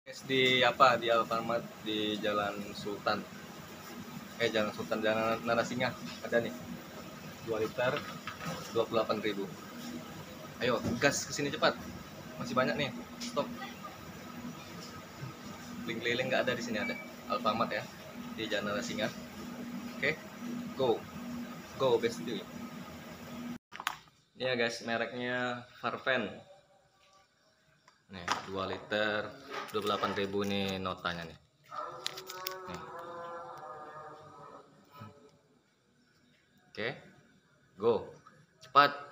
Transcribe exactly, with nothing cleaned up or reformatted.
Di apa di Alfamart di Jalan Sultan. Eh Jalan Sultan Jalan Narasinga ada nih. dua liter dua puluh delapan ribu. Ayo gas ke sini cepat. Masih banyak nih stok. Keliling-keliling nggak ada di sini ada. Alfamart ya di Jalan Narasinga. Oke. Go. Go bestie. Ya guys, mereknya Farven. Nih, dua liter dua puluh delapan ribu nih notanya nih. Nih. Oke. Go. Cepat.